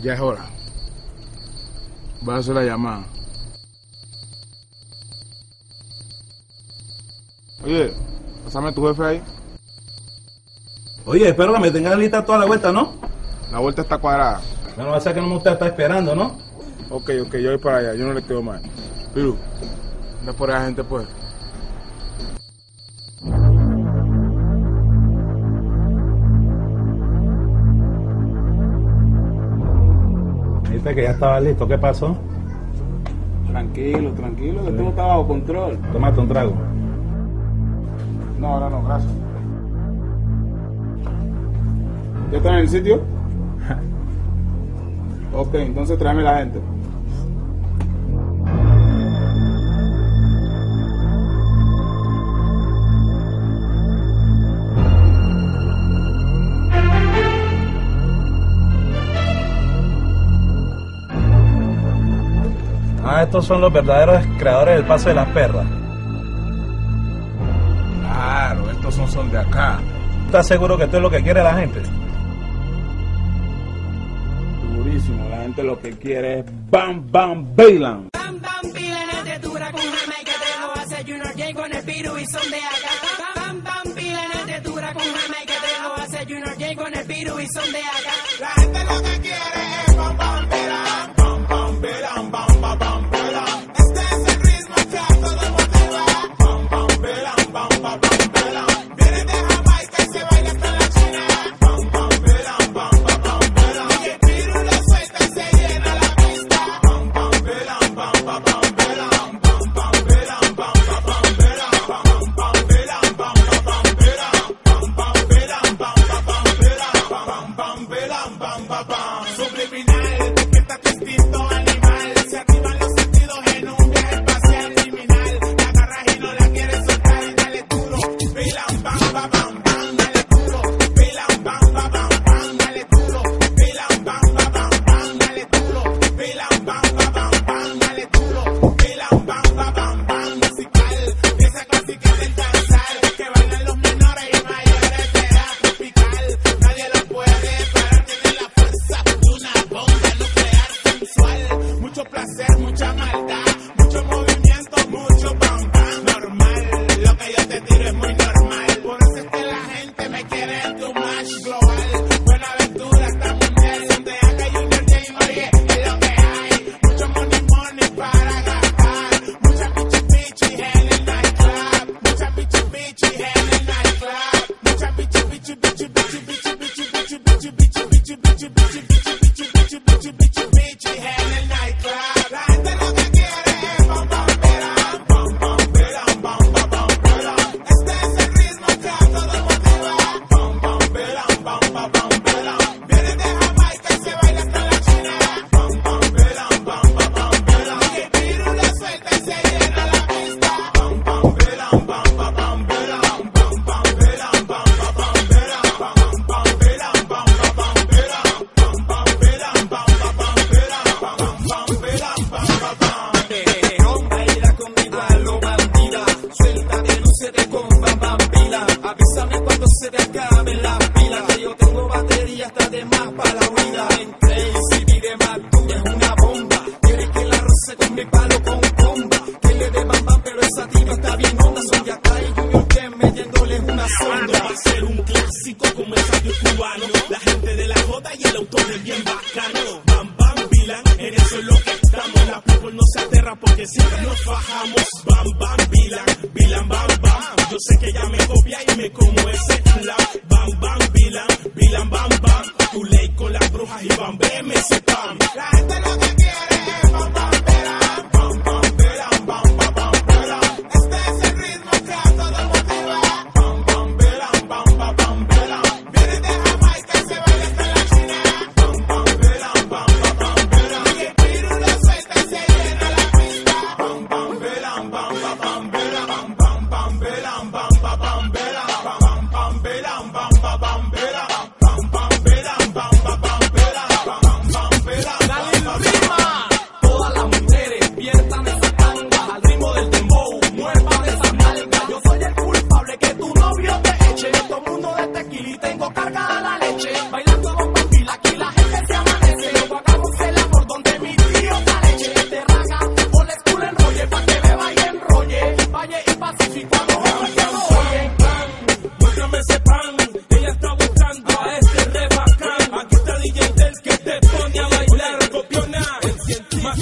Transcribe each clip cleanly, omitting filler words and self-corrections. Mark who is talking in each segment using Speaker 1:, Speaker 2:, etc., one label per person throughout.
Speaker 1: Ya es hora. Voy a hacer la llamada. Oye, pásame a tu jefe ahí.
Speaker 2: Oye, espero que me tengan lista toda la vuelta, ¿no?
Speaker 1: La vuelta está cuadrada.
Speaker 2: No va a ser que no me está esperando, ¿no?
Speaker 1: Ok, yo voy para allá, yo no le quedo mal. Piru, anda por ahí, gente, pues.
Speaker 2: Dijiste que ya estaba listo, ¿qué pasó?
Speaker 1: Tranquilo, que todo está bajo control.
Speaker 2: Tómate un trago.
Speaker 1: No, ahora no, gracias. ¿Ya están en el sitio? Ok, entonces tráeme la gente.
Speaker 2: Estos son los verdaderos creadores del Paso de las Perras.
Speaker 1: Claro, estos son de acá.
Speaker 2: ¿Estás seguro que esto es lo que quiere la gente?
Speaker 1: Segurísimo, la gente lo que quiere es Bam Bam Bilan.
Speaker 3: Bam Bam Bilan es de dura con Jamaica, te lo hace Junior J con el Piru y son de acá. Bam Bam Bilan es de dura con Jamaica, te lo hace Junior J con el Piru y son de acá.
Speaker 4: La gente lo que quiere es Bam Bam Bilan, Bam Bam Bilan, Bam Bam Bam Bilan. Este es el ritmo que a todos motiva. Bam Bam Bilan, Bam Bam Bam Bilan. Viene de Jamaica y se baila hasta la China. Bam Bam Bilan, Bam Bam Bam Bilan. Y el Piru lo suelta y se llena la pista. Bam Bam Bilan, Bam Bam Bam Bilan. Bam Bam Bilan, Bam Bam Bam Bilan. Bam Bam Bilan, Bam Bam Bam Bilan. Bam Bam Bilan, Bam Bam Bam Bilan. Bam Bam Bilan, Bam Bam Bam. Subliminal, que está tu instinto animal. Se activan los sentidos en un viaje espacial criminal. La agarras y no la quieres soltar y dale duro. Bilan, bam, bam, bam, bam, dale duro. Bilan, bam, bam, bam, bam, dale duro. Bilan, bam, bam, bam, bam, dale duro. Bilan, bam, bam, bam, bam, dale duro. Bilan, bam, bam, bam, bam, musical. Pieza clásica del danzar que bailan los menores y mayores de la tropical. Nadie lo puede parar, tiene la fuerza de una bomba nuclear sensual. Mucho placer, mucha maldad, mucho movimiento, mucho bam bam. Normal, lo que yo te tiro es muy normal. Por eso es que la gente me quiere too much global. Buena aventura hasta mundial, donde haga Junior J, oye, es lo que hay. Mucho money para gastar. Mucha pichi en el nightclub. Mucha pichi en el nightclub. Mucha pichi en el nightclub. La gente lo que quiere es bam bam bilan, bam bam bilan, bam bam bam bilan. Este es el ritmo que a todos motiva. Bam bam bilan, bam bam bam bilan. Viene de Jamaica y se baila hasta la China. Bam bam bilan, bam bam bam bilan. Y el Piru lo suelta y se llena la pista. Bam bam bilan, bam bam bam bilan. Bam bam bilan, bam bam bam bilan. Bam bam bilan, bam bam bam bilan. Bam bam bilan, bam bam bam bilan. Bam bam bilan, bam bam bam.
Speaker 5: Baila conmigo a lo bandida, suéltate, lúcete con bam bam pila. Avísame cuando se te acaben las pilas, que yo tengo batería hasta de más para la huida. Entre y si vive más tuya es una bomba. Quiere que la roce con mi palo con bomba. Que le dé bam bam, pero esa tipa está bien onda. Son de acá y Junior que metiéndole una sonda.
Speaker 4: Va a ser un clásico como el sabio cubano. La gente de la jota y el autor es bien bacano. Bam bam bilan, en eso es lo que estamos. La people no se aterra porque siempre nos fajamos. Bam bam bilan, bilan bam bam. Yo sé que ella me copia y me como ese clap. Bam bam bilan, bilan bam bam. Tu ley con las brujas y bam ese pam. La gente lo que quiere es bam bam bilan, bam bam bilan, bam bam bam bilan. Este es el ritmo que a todos motiva. Bam bam bilan, bam bam bam bilan. Viene de Jamaica y se baila hasta la China. Bam bam bilan, bam bam bam bilan. Y el Piru lo suelta y se llena la pista. Bam bam bilan, bam bam bam bilan. Bam bam bam bilan, bam bam bam bilan. Bam bam bilan, bam bam bam bilan. Bam bam bilan, bam bam bam bilan. Bam bam bilan, bam bam bam bilan.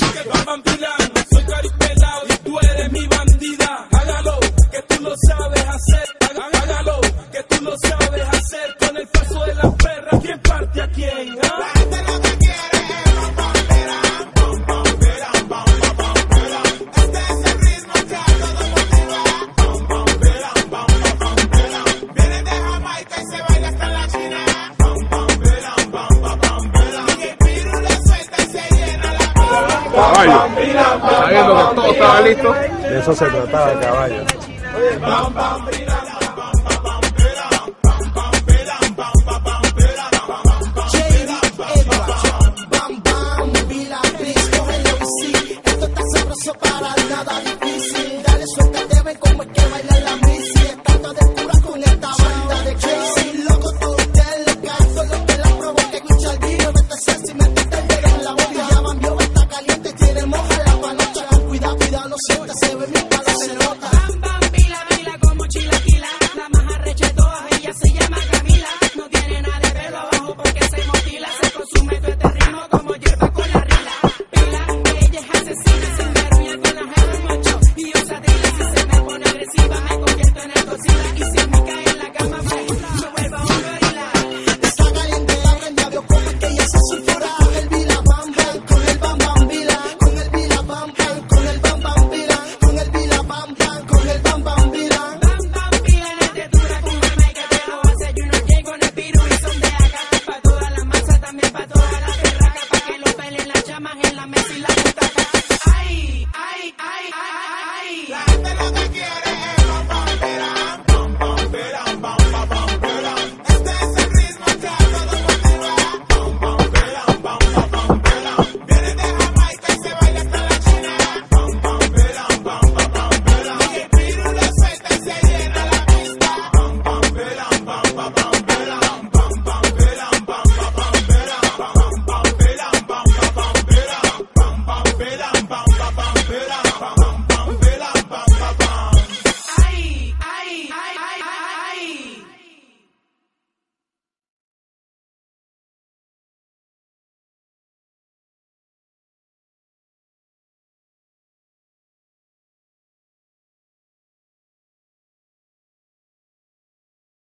Speaker 5: que bam bam bilan. Soy caripelado y tú eres mi bandida. Hágalo, que tú lo sabes hacer. Hágalo, que tú lo sabes hacer. Con el paso de las perras, ¿quién parte a quién?
Speaker 4: La gente lo que quiere es bam bam belam, bam bam belam, bam bam bam belam. Este es el ritmo que a todos motiva. Bam bam belam, bam bam bam belam. Vienen de Jamaica y se baila hasta en la China. Bam bam belam, bam bam bam belam. Y el Piru lo suelta y se llena la boca.
Speaker 1: Caballo, sabiendo que todo estaba listo, de eso se trataba, caballo.
Speaker 5: Bam bam bilan.
Speaker 3: Bam, bam, Vila, Chris, coge el MC. Esto está sabroso para nada difícil.